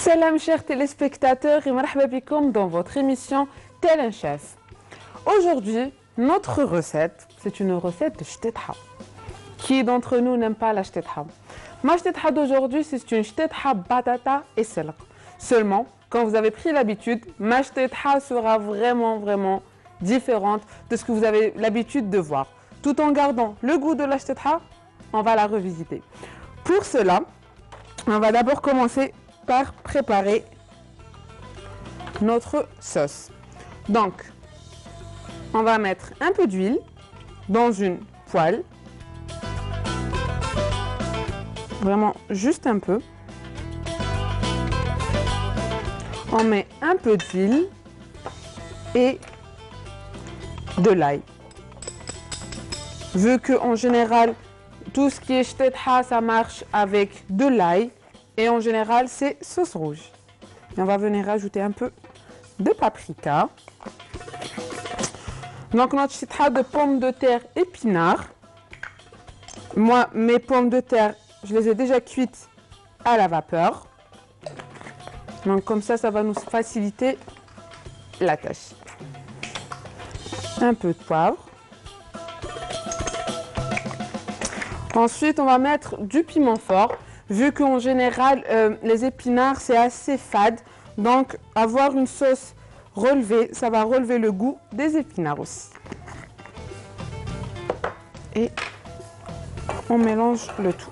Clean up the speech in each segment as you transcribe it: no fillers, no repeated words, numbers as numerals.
Salam chers téléspectateurs et marhaba bikoum dans votre émission Tel un chef. Aujourd'hui, notre recette, c'est une recette de shtetha. Qui d'entre nous n'aime pas la shtetha? Ma shtetha d'aujourd'hui, c'est une shtetha batata et selq. Seulement, quand vous avez pris l'habitude, ma shtetha sera vraiment différente de ce que vous avez l'habitude de voir. Tout en gardant le goût de la shtetha, on va la revisiter. Pour cela, on va d'abord commencer par préparer notre sauce. Donc, on va mettre un peu d'huile dans une poêle. Vraiment juste un peu. On met un peu d'huile et de l'ail. Vu que en général, tout ce qui est shtetha, ça marche avec de l'ail. Et en général, c'est sauce rouge. Et on va venir rajouter un peu de paprika. Donc notre shtetha de pommes de terre épinards. Moi, mes pommes de terre, je les ai déjà cuites à la vapeur. Donc comme ça va nous faciliter la tâche. Un peu de poivre. Ensuite, on va mettre du piment fort. Vu qu'en général, les épinards, c'est assez fade. Donc, avoir une sauce relevée, ça va relever le goût des épinards aussi. Et on mélange le tout.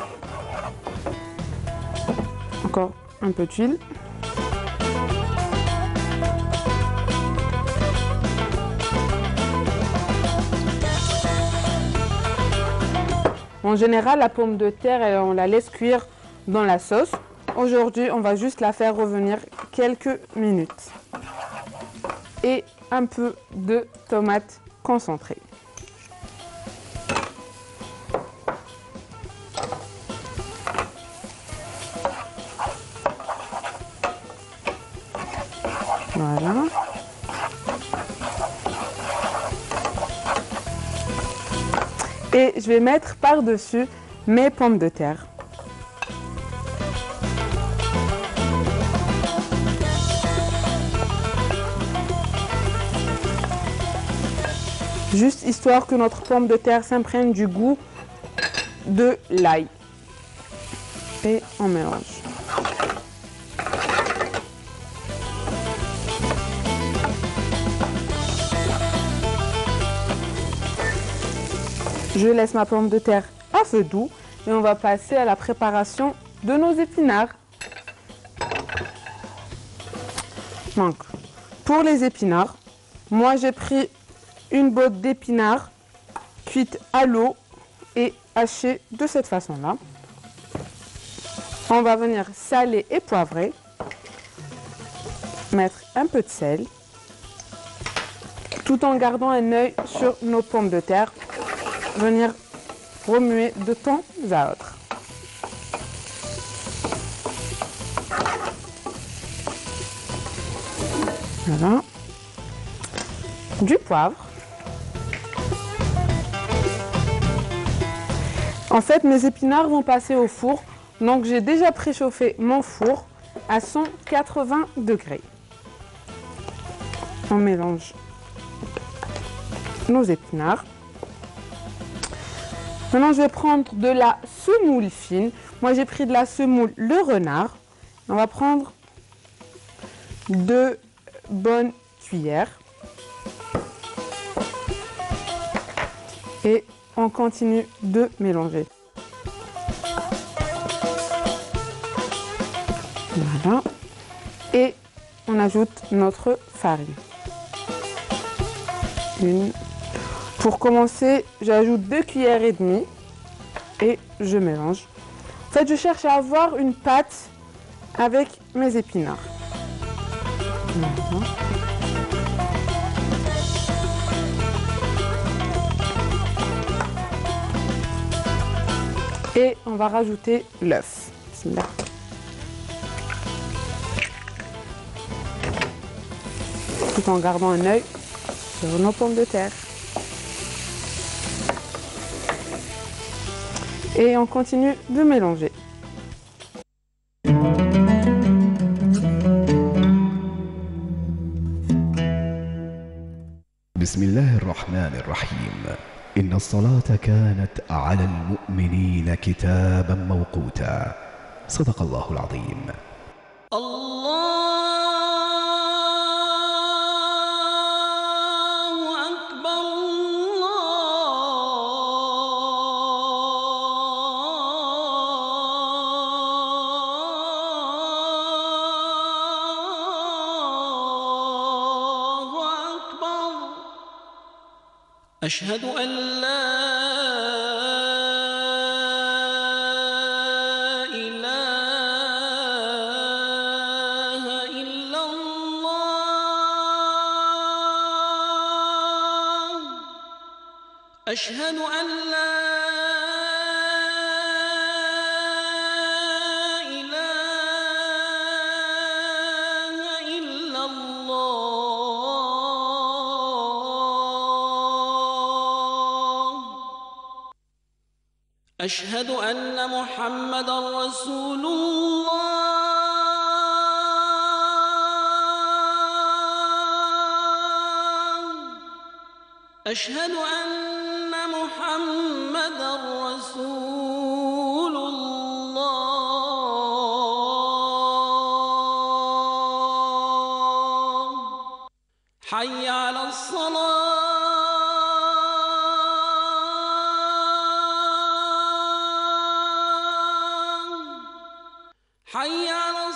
Encore un peu d'huile. En général, la pomme de terre, on la laisse cuire dans la sauce. Aujourd'hui, on va juste la faire revenir quelques minutes. Et un peu de tomate concentrée. Voilà. Et je vais mettre par-dessus mes pommes de terre. Juste histoire que notre pomme de terre s'imprègne du goût de l'ail. Et on mélange. Je laisse ma pomme de terre à feu doux et on va passer à la préparation de nos épinards. Donc, pour les épinards, moi j'ai pris une botte d'épinards cuite à l'eau et hachée de cette façon-là. On va venir saler et poivrer, mettre un peu de sel, tout en gardant un œil sur nos pommes de terre. Venir remuer de temps à autre. Voilà. Du poivre. En fait, mes épinards vont passer au four. Donc, j'ai déjà préchauffé mon four à 180 degrés. On mélange nos épinards. Maintenant, je vais prendre de la semoule fine. Moi, j'ai pris de la semoule le renard. On va prendre 2 bonnes cuillères. Et on continue de mélanger. Voilà. Et on ajoute notre farine. Pour commencer, j'ajoute 2 cuillères et demie et je mélange. En fait, je cherche à avoir une pâte avec mes épinards. Voilà. Et on va rajouter l'œuf. Tout en gardant un œil sur nos pommes de terre. Et on continue de mélanger. بسم الله الرحمن الرحيم. إن الصلاة كانت على المؤمنين كتابا موقوتا. صدق الله العظيم. الله أكبر الله أكبر. أشهد أن لا إله إلا الله. أشهد أن لا إله إلا الله. أشهد أن محمدًا رسول الله. أشهد أن محمدًا رسول الله. حي على الصلاة. حي على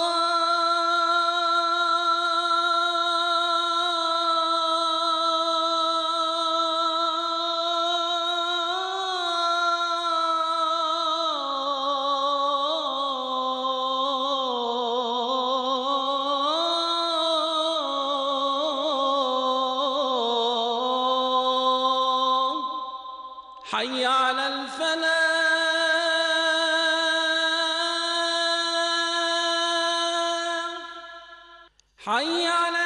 الصلاة. حي على الفلاح. حي على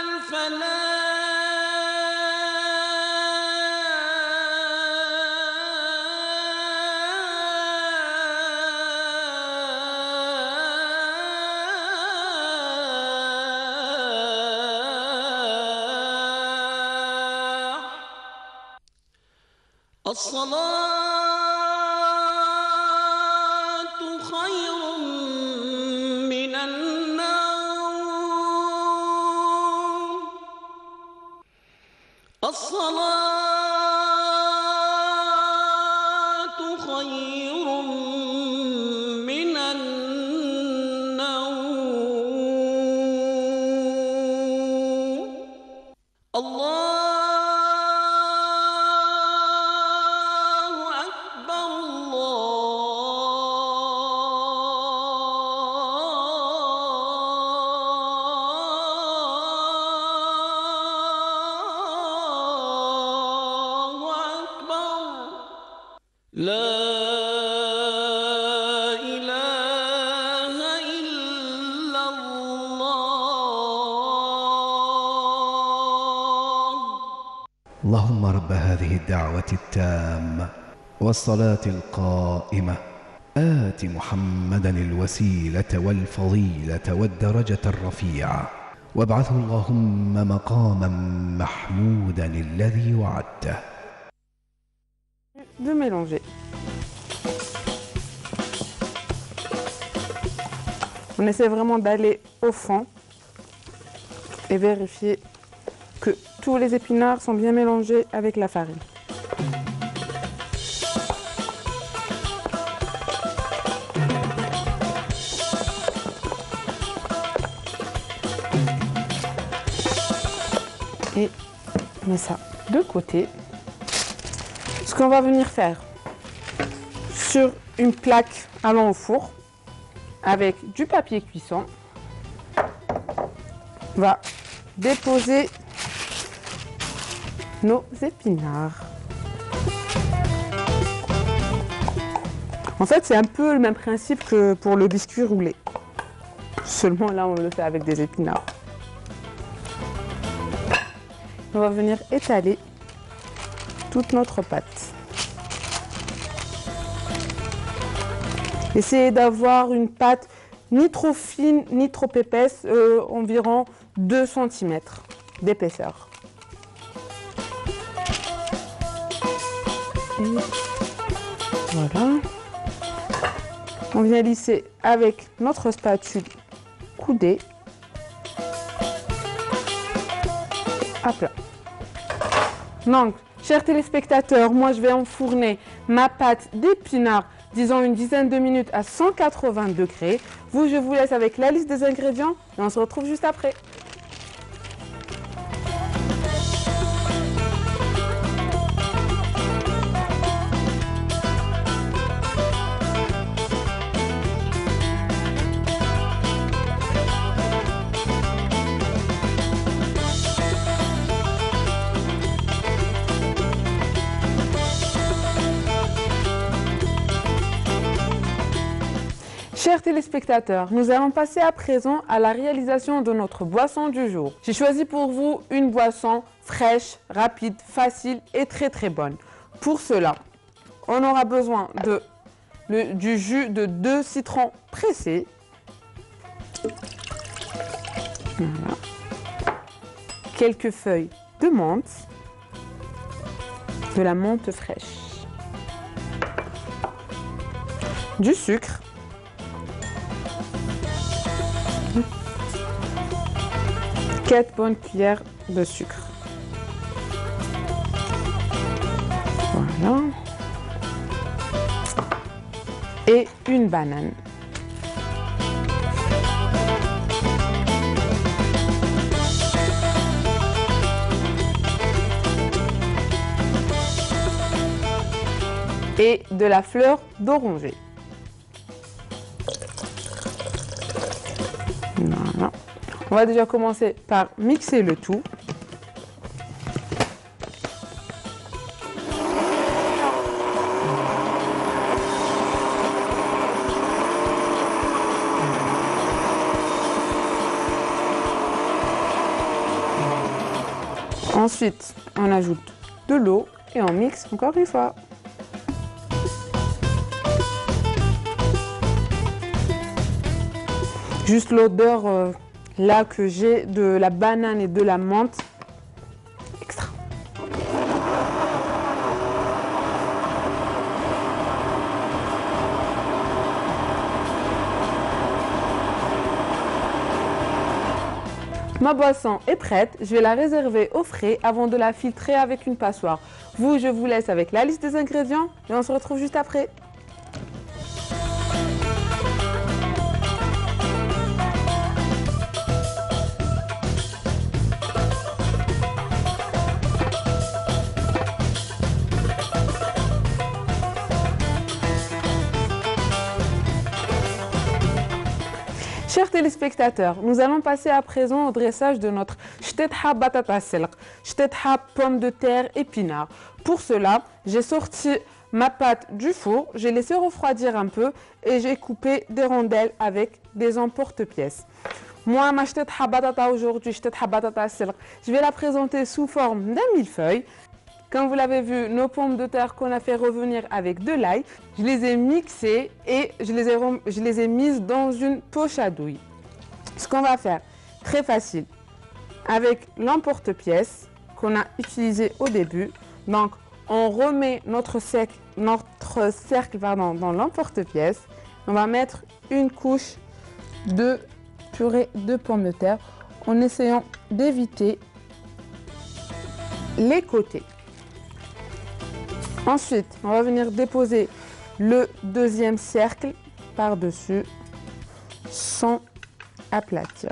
الفلاح. الصلاة خير من النوم. الصلاة خير من النوم. الله أكبر الله أكبر. لا إله إلا الله. اللهم رب هذه الدعوة التامة والصلاة القائمة آت محمدا الوسيلة والفضيلة والدرجة الرفيعة وابعثه اللهم مقاما محمودا الذي وعدته. De mélanger. On essaie vraiment d'aller au fond et vérifier que tous les épinards sont bien mélangés avec la farine. Et on met ça de côté. Ce qu'on va venir faire sur une plaque allant au four avec du papier cuisson, on va déposer nos épinards. En fait, c'est un peu le même principe que pour le biscuit roulé. Seulement là, on le fait avec des épinards. On va venir étaler toute notre pâte. Essayez d'avoir une pâte ni trop fine ni trop épaisse, environ 2 cm d'épaisseur. Et voilà. On vient lisser avec notre spatule coudée. À plat. Donc, chers téléspectateurs, moi je vais enfourner ma pâte d'épinards, disons une dizaine de minutes à 180 degrés. Vous, je vous laisse avec la liste des ingrédients et on se retrouve juste après. Chers téléspectateurs, nous allons passer à présent à la réalisation de notre boisson du jour. J'ai choisi pour vous une boisson fraîche, rapide, facile et très bonne. Pour cela, on aura besoin du jus de 2 citrons pressés. Voilà. Quelques feuilles de menthe, de la menthe fraîche, du sucre, 4 bonnes cuillères de sucre. Voilà. Et une banane. Et de la fleur d'oranger. Voilà. On va déjà commencer par mixer le tout. Ensuite, on ajoute de l'eau et on mixe encore une fois. Juste l'odeur là que j'ai de la banane et de la menthe. Extra. Ma boisson est prête, je vais la réserver au frais avant de la filtrer avec une passoire. Vous, je vous laisse avec la liste des ingrédients et on se retrouve juste après. Chers téléspectateurs, nous allons passer à présent au dressage de notre shtetha batata silq, shtetha pomme de terre épinard. Pour cela, j'ai sorti ma pâte du four, j'ai laissé refroidir un peu et j'ai coupé des rondelles avec des emporte-pièces. Moi, ma shtetha batata aujourd'hui, shtetha batata silq, je vais la présenter sous forme d'un millefeuille. Comme vous l'avez vu, nos pommes de terre qu'on a fait revenir avec de l'ail, je les ai mixées et je les ai mises dans une poche à douille. Ce qu'on va faire, très facile, avec l'emporte-pièce qu'on a utilisé au début. Donc, on remet notre cercle dans l'emporte-pièce. On va mettre une couche de purée de pommes de terre en essayant d'éviter les côtés. Ensuite, on va venir déposer le deuxième cercle par-dessus sans aplatir.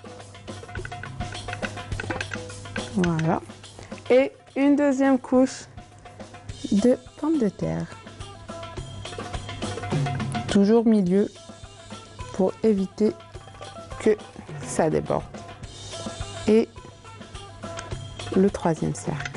Voilà. Et une deuxième couche de pommes de terre. Toujours milieu pour éviter que ça déborde. Et le troisième cercle.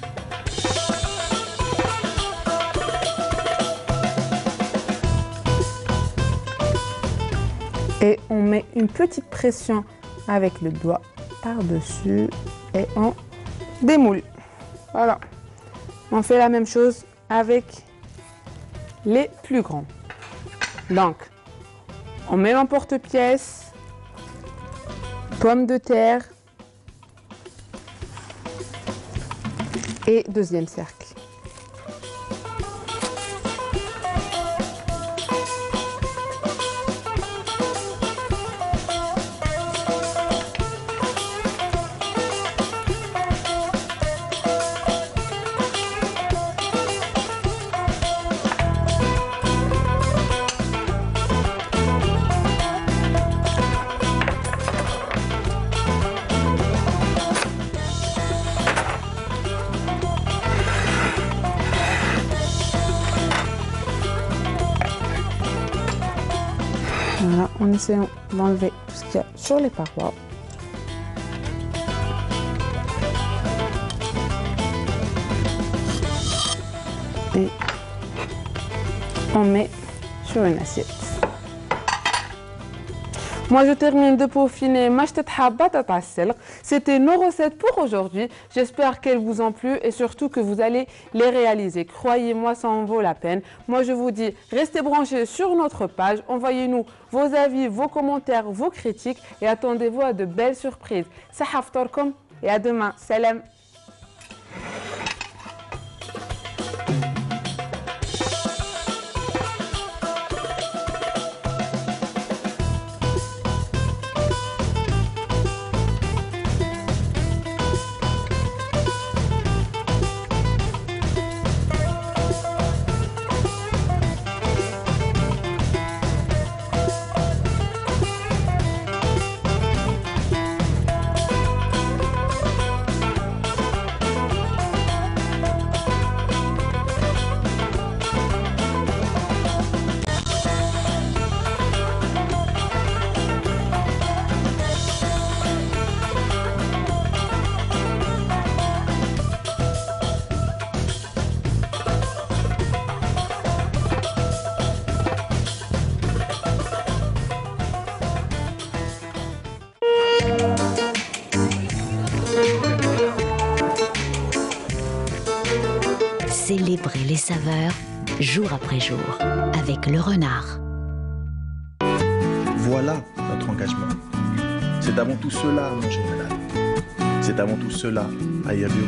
Et on met une petite pression avec le doigt par-dessus et on démoule. Voilà. On fait la même chose avec les plus grands. Donc, on met l'emporte-pièce, pommes de terre et deuxième cercle. Voilà, en essayant d'enlever tout ce qu'il y a sur les parois. Et on met sur une assiette. Moi, je termine de peaufiner ma batata silk. C'était nos recettes pour aujourd'hui. J'espère qu'elles vous ont plu et surtout que vous allez les réaliser. Croyez-moi, ça en vaut la peine. Moi, je vous dis, restez branchés sur notre page. Envoyez-nous vos avis, vos commentaires, vos critiques et attendez-vous à de belles surprises. Saha ftorkom et à demain. Salam. Célébrer les saveurs jour après jour avec le renard. Voilà notre engagement. C'est avant tout cela, mon général. C'est avant tout cela, Ayabio.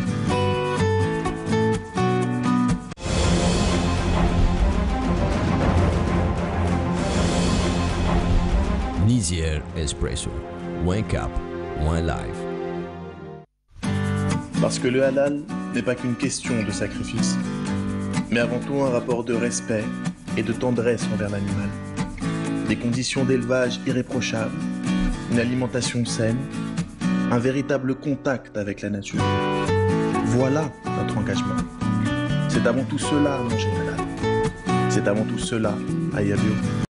Nizier Espresso. Moins cap, moins live. Parce que le halal n'est pas qu'une question de sacrifice, mais avant tout un rapport de respect et de tendresse envers l'animal. Des conditions d'élevage irréprochables, une alimentation saine, un véritable contact avec la nature. Voilà notre engagement. C'est avant tout cela, mon général. C'est avant tout cela, Ayabio.